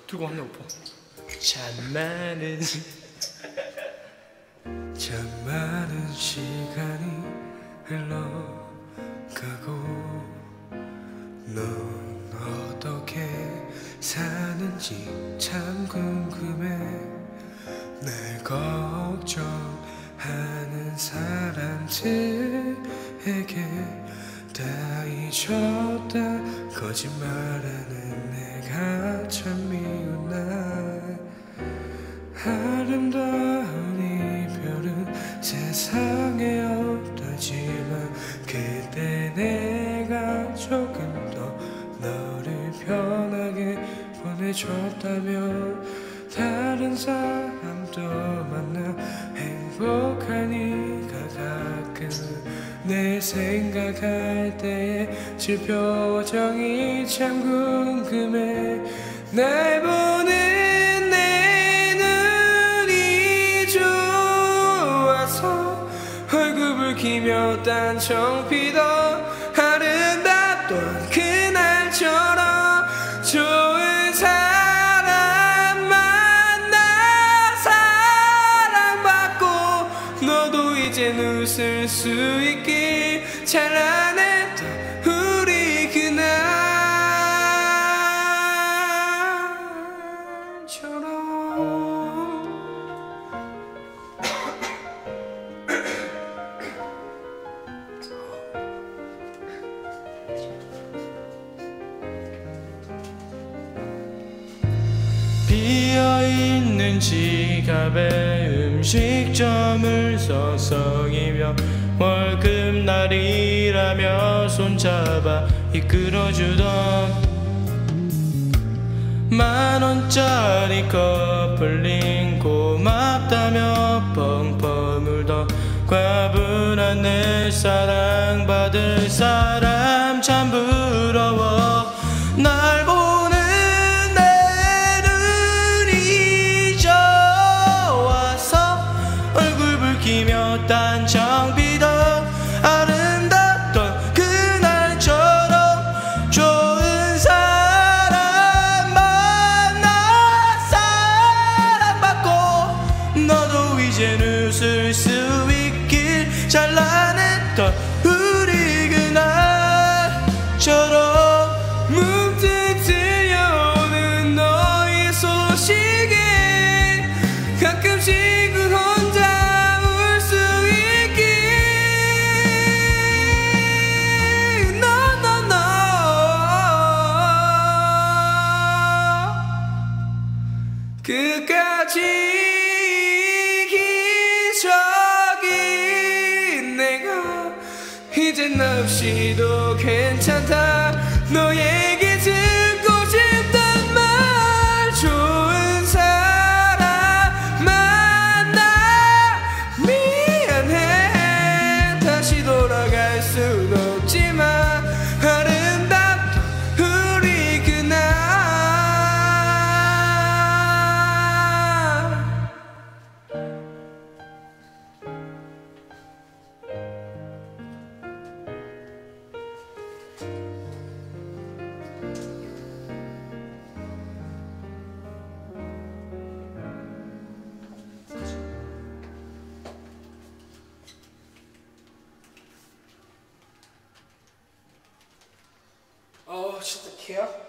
들고 왔네 오빠. 참 많은 시간이 흘러가고 넌 어떻게 사는지 참 궁금해. 날 걱정하는 사람들에게 다 잊었다 거짓말하는 내가 참 미운 날. 아름다운 이별은 세상에 없다지만 그때 내가 조금 더 너를 편하게 보내줬다면 다른 사람도 만나 행복하니까. 가끔 내 생각할 때의 질 표정이 참 궁금해. 날 보는 내 눈이 좋아서 얼굴 붉히며 단청 피던 아름답던 그날처럼 좋은 사람 만나 사랑받고 너도 이젠 웃을 수 있길. 찬란했던 우리 그날처럼. 비어있는 지갑에 음식점을 서성이며 월급날이라며 손잡아 이끌어주던 만원짜리 커플링 고맙다며 펑펑 울던 과분한 내 사랑받을 사람 참 부러워. 날 보는 내 눈이 좋아서 얼굴 붉히며 단청 피던 아름답던 그날처럼 좋은 사람 만나 사랑받고 너도 이젠 웃을 수 있길. 찬란했던 우리 그날처럼. 문득 들려오는 너의 소식에 가끔씩은 혼자 울 수 있길. No, no, no. 끝까지 기적인 내가 이젠 없이도 괜찮다. 너에게 듣고 싶단 말. 좋은 사람 만나 미안해. 다시 돌아갈 순 없지만 아름답던 우리 그날. 진짜 개야?